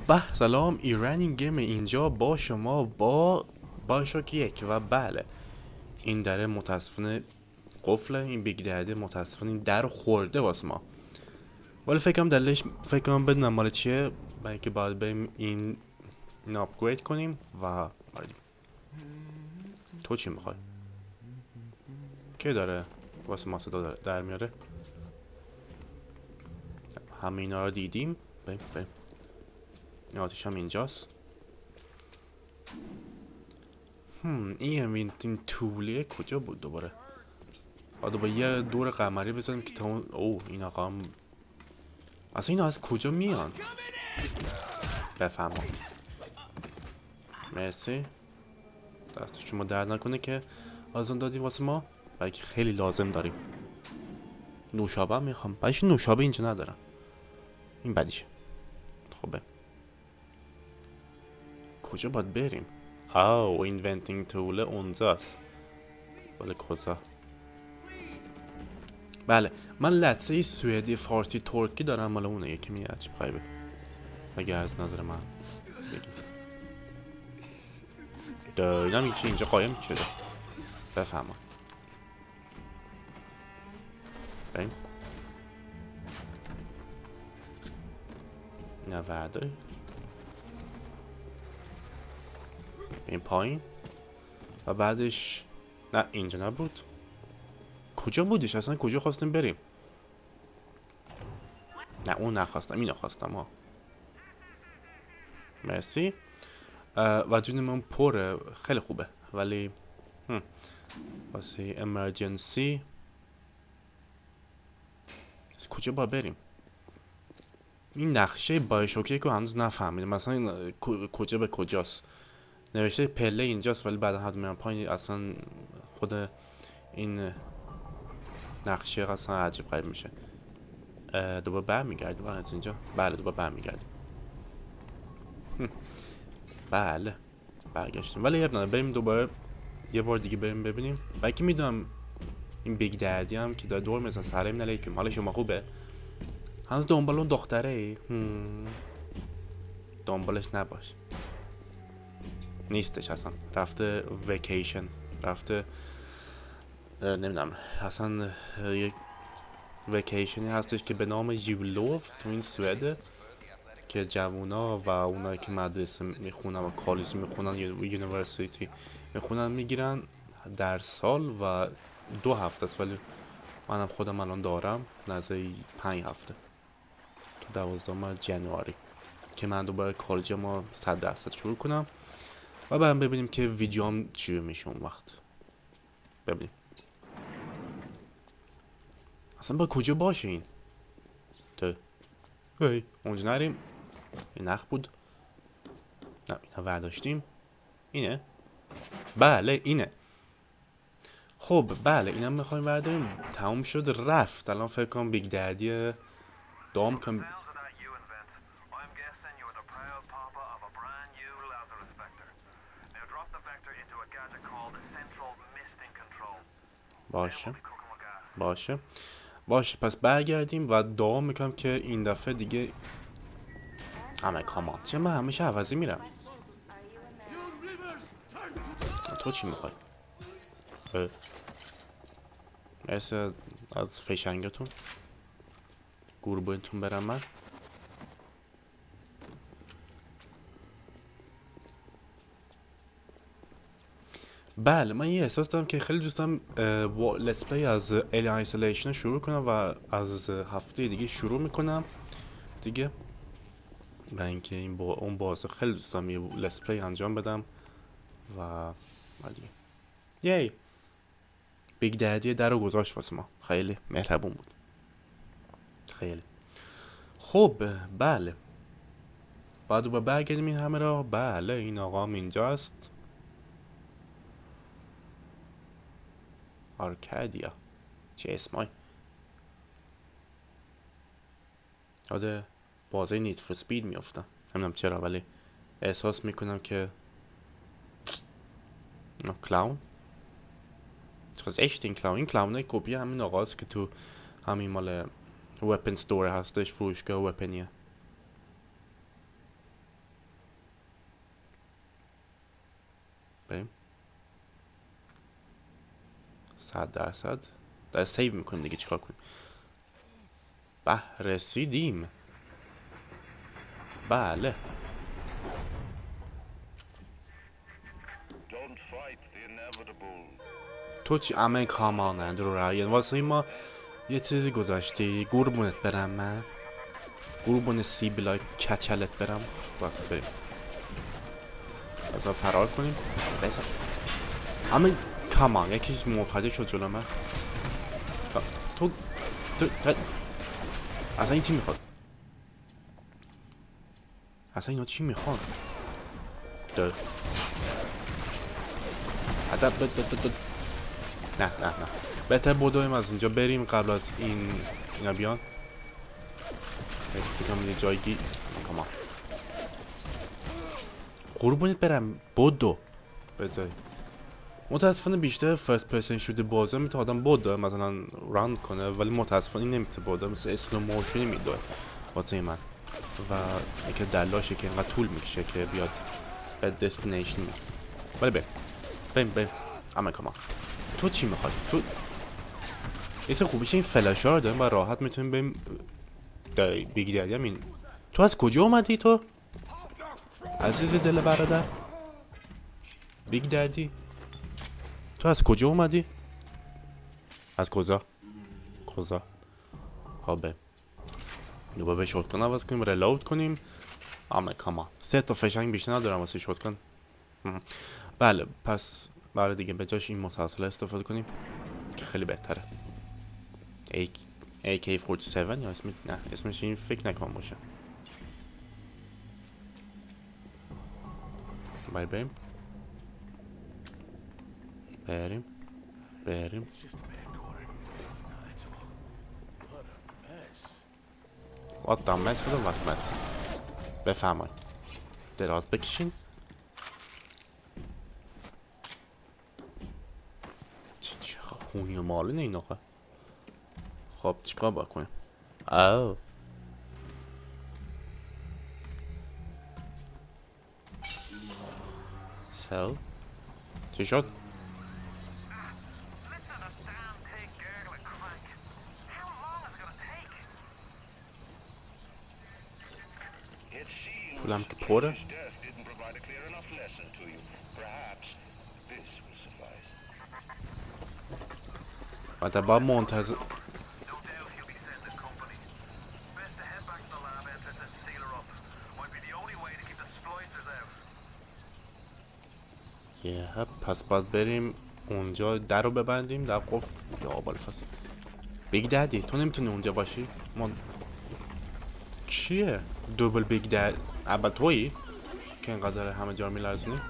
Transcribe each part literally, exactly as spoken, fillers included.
به سلام، ایرانی گیم اینجا با شما با بایوشاک یک. و بله این دره متاسفانه قفله، این بیگ داده متاسفانه این در خورده واسه ما، ولی فکرم دلش فکرم بدونم مال چیه، برای اینکه باید بریم این این آپگرید کنیم و باید. تو چی میخوای؟ که داره واسه ما صدا در میاره؟ همه اینا رو دیدیم. بریم بریم. این آتیش هم اینجاست. هم این همین طولیه کجا بود دوباره؟ آده با یه دور قمری بزنیم که تا اون اوه این آقا هم اصلا اینا از کجا میان؟ بفهمم. مرسی، دست شما درد نکنه که آزان دادی واسه ما، بلکه خیلی لازم داریم. نوشابه هم میخوام، بلکه نوشابه اینجا ندارم، این بدیشه. خوبه کجا باید بریم؟ آو اینونتینگ توله اونجاست. ولی کجا؟ بله من لحظه سوئدی فارسی ترکی دارم، مال اونه یکی می عجیب غریبه اگه از نظر من بگیم. دارم یکی اینجا قایم شده. بفهمم. بریم. نه وعده این پایین و بعدش نه اینجا نبود. کجا بودش اصلا؟ کجا خواستیم بریم؟ نه اون نخواستم، اینو خواستم ها. مرسی. و جونمون پره، خیلی خوبه، ولی واسه امرجنسی کجا با بریم؟ این نقشه بایوشاک که هنوز نفهمیدم مثلا کجا به کجاست. نوشته پله اینجاست ولی بعد حد میرم پایین اصلا خود این نقشه اصلا عجیب غریب میشه. دوباره برمیگردیم از اینجا. بله دوباره برمیگردیم. بله برگشتیم، ولی یه بریم دوباره یه بار دیگه بریم ببینیم. بلکه میدونم این بیگ دردی هم که داره دور میزنه. سلام علیکم، حال شما خوبه؟ هنوز دنبال اون دختره ای؟ دنبالش نباش، نیستش اصلا، رفته ویکیشن، رفته نمیدونم اصلا یک ویکیشنی هستش که به نام یولوف تو این سوئده که جوونا و اونایی که مدرسه میخونن و کالج میخونن، یونیورسیتی میخونن، میگیرن در سال و دو هفته است، ولی منم خودم الان دارم نزدیک پنج هفته تو دوازدهم جنواری که من دوباره کالج ما صد درصد شروع کنم و بریم ببینیم که ویدیوام چی میشه اون وقت. ببینیم اصلا با کجا باشه این؟ تو هی اونجا نریم. این نخ بود. نه اینا ورداشتیم. اینه؟ بله اینه. خب بله اینم میخوایم برداریم. تموم شد رفت. الان فکر کنم بیگ دردی دام کن. باشه باشه باشه پس برگردیم و دعا میکنم که این دفعه دیگه همه کامان چه من همیشه عوضی میرم. تو چی میخوای؟ مرسی از فیشنگتون. گوربوینتون برم من. بله من یه احساس دارم که خیلی دوستم لیتس پلی از الین آیسولیشن شروع کنم و از هفته دیگه شروع میکنم دیگه، برای اینکه این با اون بازه خیلی دوستم یه لیتس پلی انجام بدم و دیگه. یی بیگ دادی در رو گذاشت واسه ما، خیلی مهربون بود. خیلی خب بله بعد با برگردیم این همه را. بله این آقا هم اینجاست. آرکادیا چه اسمای یاده بازه نیت فور سپید میافتم، نمیدونم چرا ولی احساس میکنم که کلاون چقدر اشت این کلاون. این کلاونه کپی همین آقاست که تو همین مال وپن ستور هستش، فروشگاه وپنیه. بریم صد درصد در سیو میکنیم دیگه، چیکار کنیم. به رسیدیم. بله تو چی امن کامان اندرو رایان واسه ما یه چیزی گذاشتی. قربونت برم من، قربون سیبیلای کچلت برم. واسه بریم بذار فرار کنیم. بذار امن کامان یکیش موفده شد جلو من. تو تو اصلا این چی میخواد؟ اصلا اینا چی میخوان؟ ده ادب بد نه نه نه بهتر بدویم از اینجا بریم قبل از این اینا بیان. فکرم یه جایی کامان قربونت برم بدو بذاری. متاسفانه بیشتر فرست پرسن شده بازه میتونه آدم بوده مثلا ران کنه، ولی متاسفانه نمیتونه بوده، مثل اسلو موشنی میده واسه من و اینکه دلاشه که اینقدر طول میکشه که بیاد به دستینیشن. ولی بریم بریم بریم اما کامان تو چی میخواد؟ تو ایسه خوبیشه این فلاشا رو داریم و راحت میتونیم بریم بیگ دادی. همین تو از کجا اومدی تو؟ عزیز دل برادر بیگ دادی تو از کجا اومدی؟ از کجا؟ کجا؟ خب بریم دوباره به شوتگان عوض کنیم، ریلود کنیم. اما کامان سه تا فشنگ بیشتر ندارم واسه شوتگان. بله پس برای دیگه به جاش این متصل استفاده کنیم که خیلی بهتره. ای کی چهل و هفت یا اسم نه اسمش این فکر نکنم باشه. باید بریم بریم بریم What the mess with the what mess. بفهمن دراز بکشین. چه خونی و مالونه این آقا. خب چیکار باید کنیم؟ اوه سو چی شد؟ پولم که پره. و تا باید منتظر یه پس باید بریم اونجا در رو ببندیم. در قفل یا آبال فصل بیگ دادی تو نمیتونی اونجا باشی. ما چیه؟ دوبل بیگ داد اول تویی که اینقدر همه جا میلرزونی.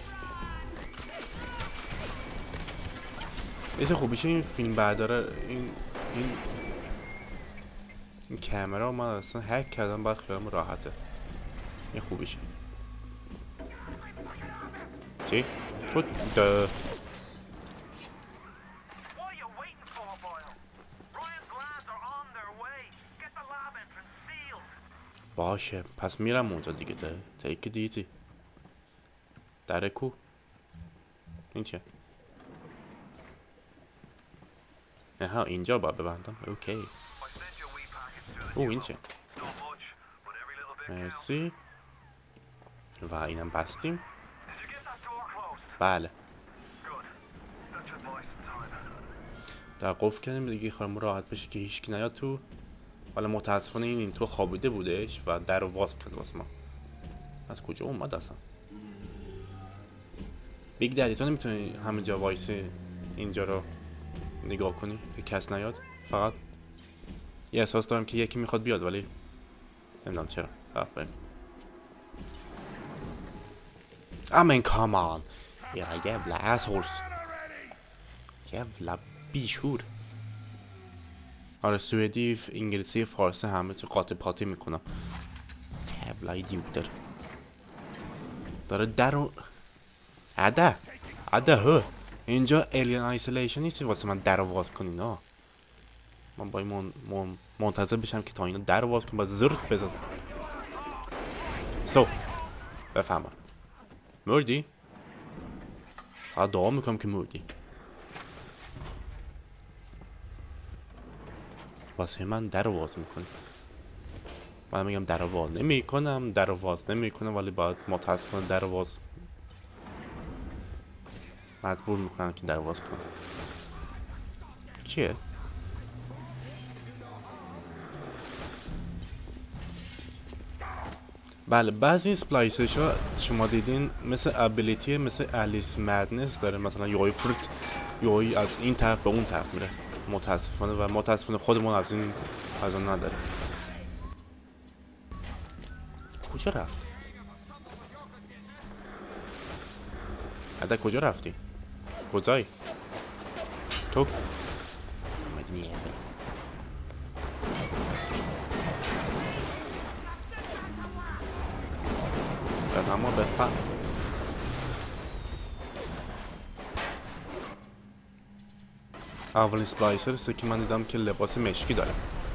ایسه خوبیشه این فیلم برداره این این این کامرا من اصلا هک کردم باید خیالم راحته. این خوبیشه. چی؟ تو ده باشه پس میرم اونجا دیگه. ده take it easy. دره کو این چه؟ نه اینجا باید ببندم. اوکی او این چه؟ مرسی و اینم بستیم. بله در قفل کردیم دیگه خیالمون راحت بشه که هیچکی نیاد تو. ولی متاسفانه این این تو خوابیده بودش و در رو واس کرد واسه ما. از کجا اومد اصلا؟ بیگ دادی تو نمیتونی همینجا وایسی اینجا رو نگاه کنی که کس نیاد؟ فقط یه احساس دارم که یکی میخواد بیاد ولی نمیدونم چرا. بریم. امین کامان یه jävla assholes. jävla بیشور. آره سوئدی انگلیسی فارسی همه تو قاطی پاتی میکنم. jävla idioter. داره در رو عده عده ها اینجا alien isolation نیستی واسه من در رو واز کنی. نه من باید من من منتظر بشم که تا اینا در رو واز کنم باید زرد بزن. سو بفهمم مردی؟ فقط دعا میکنم که مردی. واسه من در واز میکنی. من میگم در واز نمیکنم، در واز نمیکنم، ولی باید متاسفانه در واز مجبور میکنم که در واز کنم. کیه؟ بله بعضی اسپلایسش ها شما دیدین مثل ابیلیتی مثل الیس مدنس داره، مثلا یوی فرت یوی از این طرف به اون طرف میره. متاسفانه و متاسفانه خودمون از این از اون نداره. کجا رفت؟ عده کجا رفتی؟ کجایی؟ تو؟ اومدی نیه بعد اما بفهم اولین سپلایسر که من دیدم که لباس مشکی داره.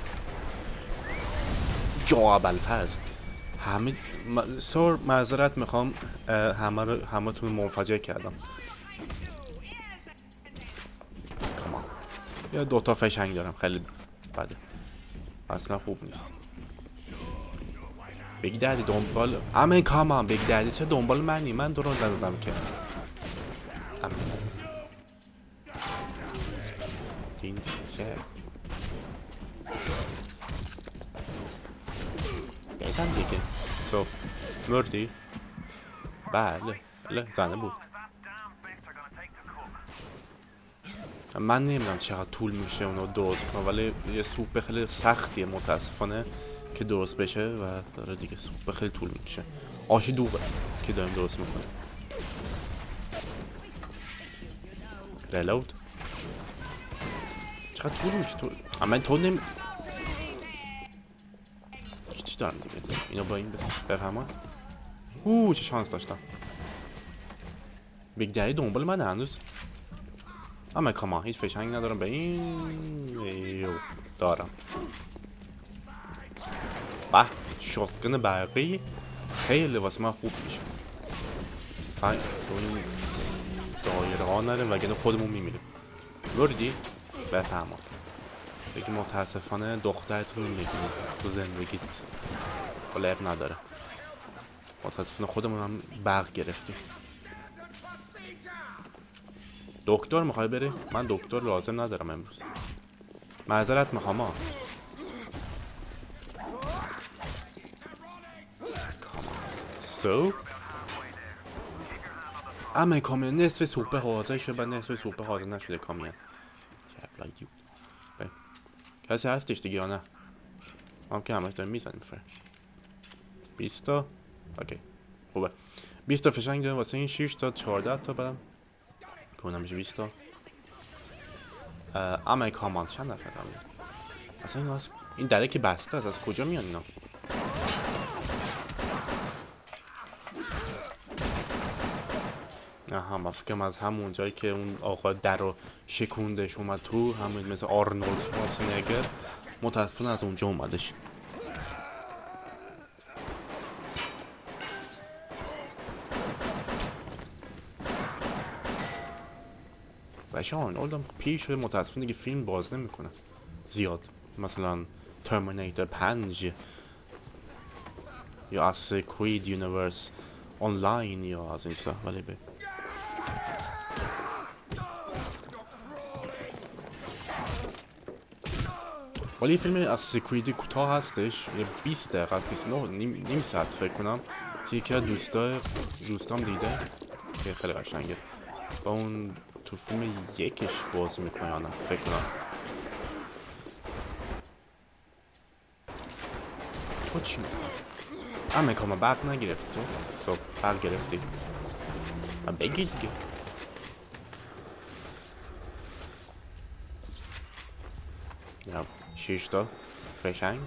یا ابوالفضل همه م... سر معذرت میخوام همه رو همه تون منفجر کردم. کامان یا دوتا فشنگ دارم خیلی بده، اصلا خوب نیست. بیگ دادی دنبال امین کامان بیگ دادی چه دنبال منی؟ من درست نزدم که امین این چه بزن دیگه. سو مردی؟ بله بله زنه بود. من نمیدونم چقدر طول میشه اونو درست کنم، ولی یه سوپ خیلی سختیه متاسفانه که درست بشه و داره دیگه سوپ خیلی طول میشه. آش دوغه که داریم درست میکنه. ریلود چقدر طول میشه تو اما تو نمی چی دارم دیگه اینو با این بزن بفهمم. اوه چه شانس داشتم. بیگ دایی دنبال من هنوز. اما کاما هیچ فشنگ ندارم به این. ایو دارم. به شوتگن برقی خیلی واسه من خوب میشه. فقط این دایره ها نریم وگرنه خودمون میمیریم. بردی؟ بفهمم. بگی متاسفانه دخترتون میگی تو زندگیت قلب نداره. متاسفانه خودمون هم برق گرفتیم. دکتر میخوای بری؟ من دکتر لازم ندارم امروز. معذرت میخوام ها. سو اما کامیون نصف سوپه حاضر شده و نصف سوپه حاضر نشده کامیون. کسی هستش دیگه یا نه؟ هم که همش داریم میزنیم فر بیست تا اوکی خوبه. بیست تا فشنگ داریم واسه این شش تا چهارده تا برم کنم میشه بیست تا. اما کامان چند نفر هم اصلا این هست این دره که بسته است. از کجا میان اینا؟ آها من فکرم از همون جایی که اون آقا در رو شکوندش اومد تو، همون مثل آرنولد شوارزنگر، متاسفانه از اونجا اومدش. بشه آرنولد هم پیر شده متاسفانه دیگه فیلم باز نمیکنه زیاد، مثلا ترمینیتر پنج یا اساسین کرید یونیورس آنلاین یا از این چیزا. ولی به ولی فیلم اساسین کرید کوتاه هستش، یه بیست دقیقه از بیست و نه نیم, نیم ساعت فکر کنم. یکی از دوستا دوستام دیده که خیلی قشنگه با اون تو فیلم یکش باز میکنه یا نه فکر کنم. تو چی میکنه؟ اما کاما برق نگرفتی تو؟ تو برق گرفتی و بگیر دیگه. یا شش تا فشنگ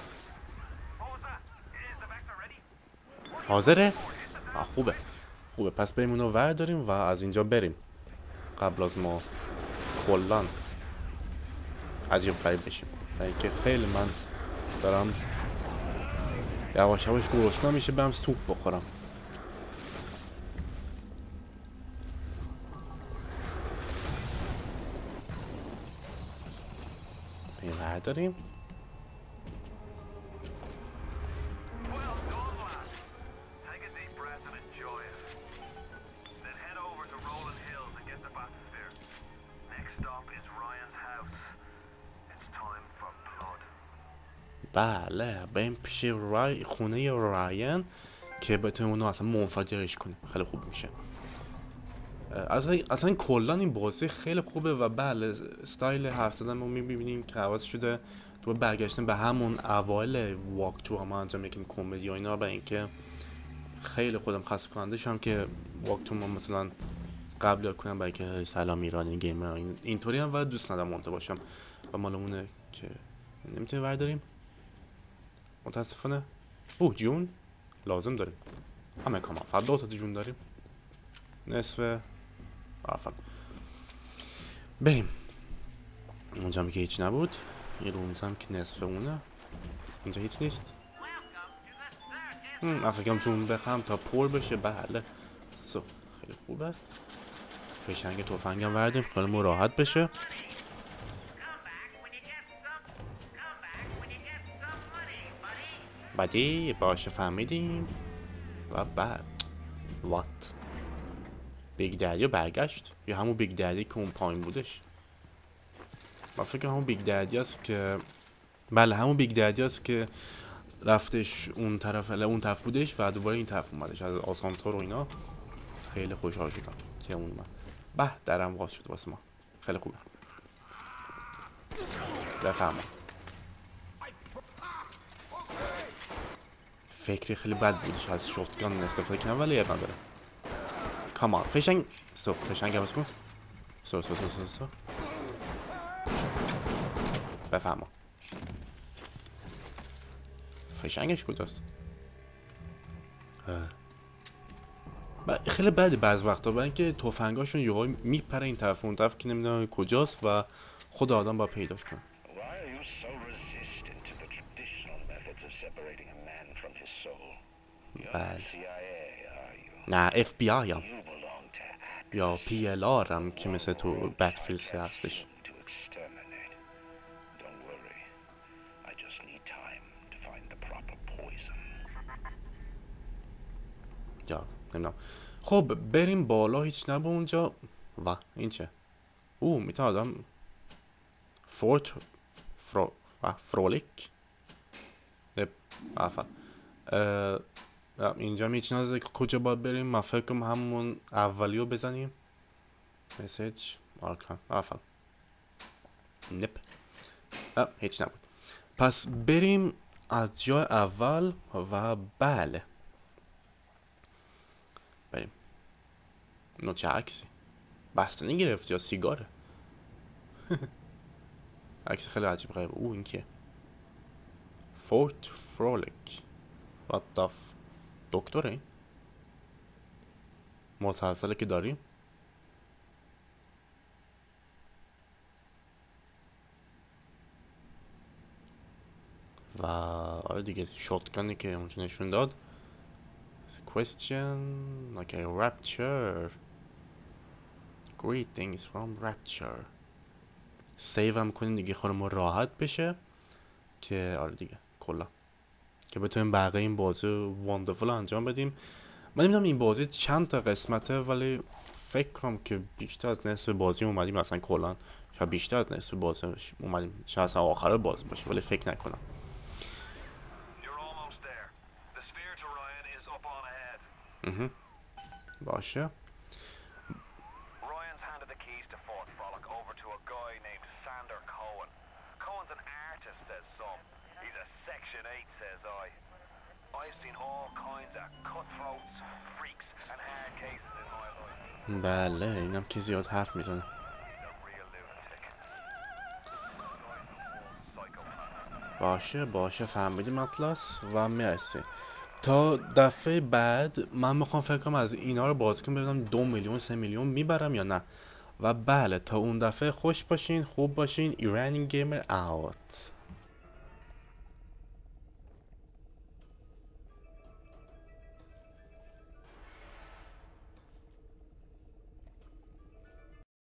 حاضره؟ آه خوبه خوبه پس بریم اونو ورداریم و از اینجا بریم قبل از ما کلان عجیب غریب بشیم. اینکه خیلی من دارم یواش یواش گرسنه میشه برم سوپ بخورم. برداریم. بله بریم پیش رای خونه راین که بتونیم اونو اصلا منفجرش کنیم. خیلی خوب میشه. از اصلا کلا این بازی خیلی خوبه و بله استایل حرف زدن ما میبینیم که عوض شده تو برگشتن به همون اوایل واک تو هم انجام میکنیم کمدی و اینا. برای اینکه خیلی خودم خسته کننده شدم که واک تو ما مثلا قبل کنم برای که سلام ایرانی گیمر اینطوری هم و دوست ندارم مونته باشم و مالمونه که نمیتونیم برداریم متاسفانه. اوه جون لازم داریم همه کامان فقط دو تا جون داریم نصف آفن. بریم اونجا که هیچ نبود. یه رو میزم که نصف اونه. اینجا هیچ نیست. من فکرم جون بخوام تا پر بشه. بله سو خیلی خوبه. فشنگ توفنگم وردیم خیلی مو راحت بشه. بعدی باشه فهمیدیم و بعد وات بیگ دادی برگشت یا همون بیگ دادی که اون پایین بودش. من فکر همون بیگ دادی است که بله همون بیگ دادی است که رفتش اون طرف اون طرف بودش و دوباره این طرف اومدش از آسانسور و اینا. خیلی خوشحال شدم که اون من به درم باز شد واسه ما. خیلی خوبه. بفهمم فکری خیلی بد بودش از شوتگان استفاده کنم ولی اب نداره. کامان فشنگ سو فشنگ عوض کن. سو سو سو سو سو بفهمم فشنگش کجاست. خیلی بده بعض وقتا برای اینکه تفنگاشون یهو میپره این طرف اون طرف که نمیدونم کجاست و خود آدم با پیداش کنه. بله نه اف بی آی هم یا پی ال آر هم که مثل تو بتفیلد سه هستش. یا نمیدونم. خب بریم بالا. هیچ نبود اونجا و این چه او میتونه آدم فورت فرو و فرولیک نب افا اینجا میچینه از کجا باید بریم. من فکر کنم همون اولیو بزنیم. مسیج آرکان افا نپ هیچ نبود. پس بریم از جای اول و بله بریم. نو چه عکسی بستنی گرفت یا سیگاره. عکس خیلی عجیب غریب. او این کیه؟ فورت فرولیک what the f دکتره این مسلسله که داریم. و آره دیگه شاتگانی که اونجا نشون داد. question okay rapture greetings from rapture. سیو هم کنیم دیگه خود ما راحت بشه که آره دیگه کلا که بتونیم بقیه این بازی واندرفول انجام بدیم. من نمیدونم این بازی چند تا قسمته ولی فکر کنم که بیشتر از نصف بازی اومدیم اصلا کلا شاید بیشتر از نصف بازی اومدیم شاید اصلا آخر بازی باشه ولی فکر نکنم. باشه بله اینم که زیاد حرف میزنه. باشه باشه فهمیدیم اطلس و مرسی. تا دفعه بعد من میخوام فکر کنم از اینا رو باز کنم ببینم دو میلیون سه میلیون میبرم یا نه. و بله تا اون دفعه خوش باشین خوب باشین. ایرانی گیمر اوت.